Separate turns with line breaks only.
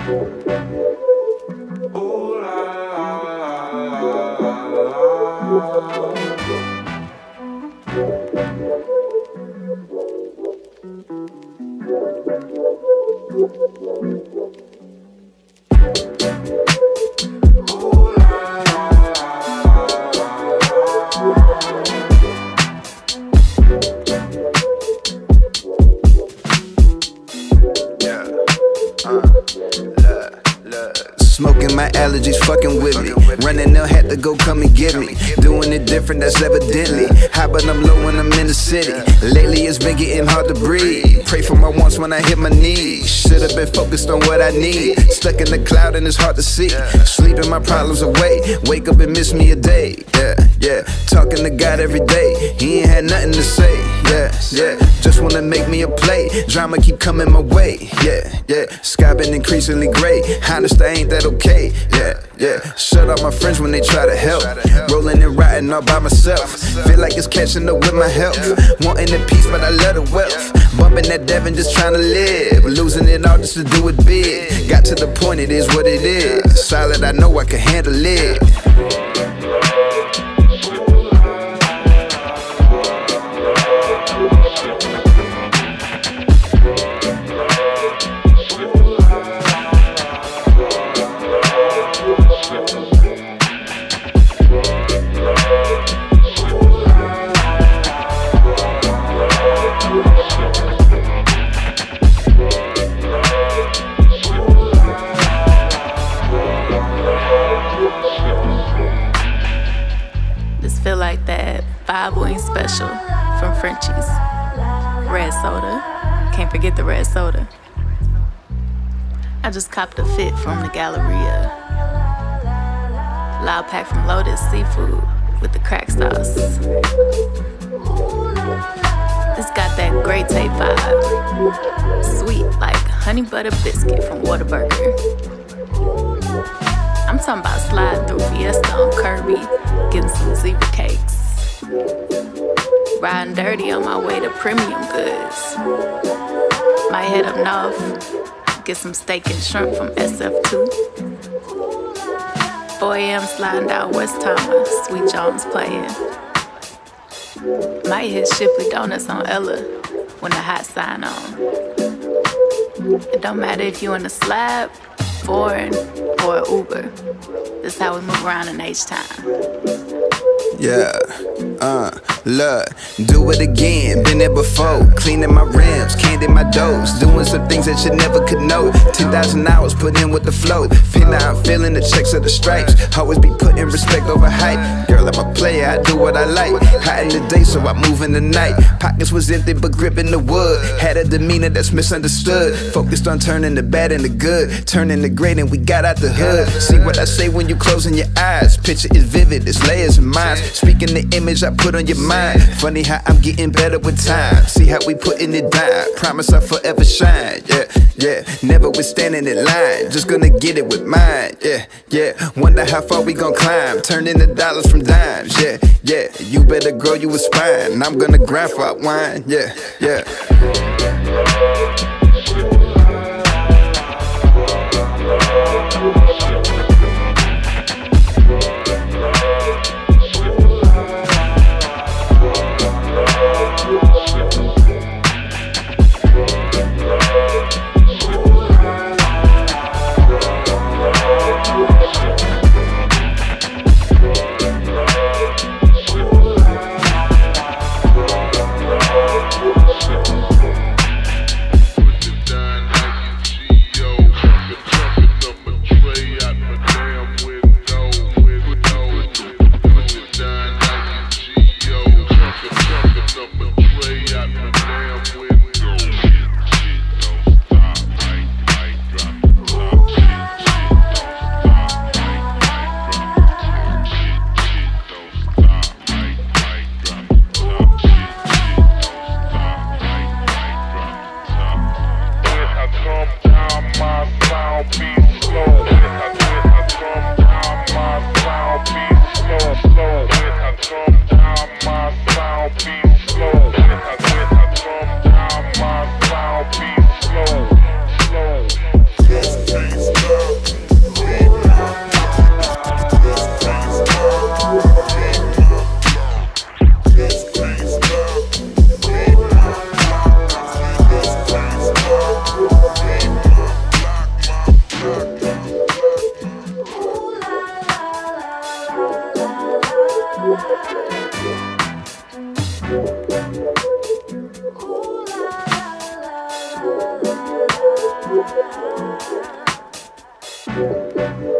Smoking, my allergies fucking with me. Running, they'll have to go come and get me. Doing it different, that's evidently. High, but I'm low when I'm in the city. Lately, it's been getting hard to breathe. Pray for my wants when I hit my knees. Should've been focused on what I need. Stuck in the cloud and it's hard to see. Sleeping my problems away. Wake up and miss me a day. Yeah. Talking to God every day. He ain't had nothing to say. Yeah. Just wanna make me a play. Drama keep coming my way. Yeah. Sky been increasingly gray. Honest, I ain't that okay. Yeah. Shut up my friends when they try to help. Rolling and riding all by myself. Feel like it's catching up with my health. Wanting the peace, but I love the wealth. Bumping that Devin, just trying to live. Losing it all just to do it big. Got to the point, it is what it is. Solid, I know I can handle it.
Feel like that 5-wing special from Frenchie's. Red soda. Can't forget the red soda. I just copped a fit from the Galleria. Loud pack from Lotus Seafood with the crack sauce. This got that great tape vibe. Sweet like honey butter biscuit from Whataburger. I'm talking about sliding through Fiesta on Kirby, getting some zebra cakes. Riding dirty on my way to premium goods. Might head up north, get some steak and shrimp from SF2. 4 a.m. sliding down West Thomas, Sweet Jones playing. Might hit Shipley Donuts on Ella when the hot sign on. It don't matter if you in a slab, foreign, or Uber. This how we move around in H-Town.
Yeah, look, do it again, been there before. Cleaning my rims, candy my doors. Doing some things that you never could know. 10,000 hours put in with the flow. Pin now I'm feeling the checks of the stripes. Always be putting respect over hype. Girl, I'm a player, I do what I like. Hot in the day, so I move in the night. Pockets was empty, but gripping the wood. Had a demeanor that's misunderstood. Focused on turning the bad into good. Turning the great and we got out the hood. See what I say when you closing your eyes. Picture is vivid, it's layers of minds. Speaking the image I put on your mind. Funny how I'm getting better with time. See how we putting it down. Promise I'll forever shine. Yeah. Never withstanding in line. Just gonna get it with mine. Yeah. Wonder how far we gon' climb. Turning the dollars from dimes. Yeah. You better grow you a spine. I'm gonna grind for out wine. Yeah.
Bye.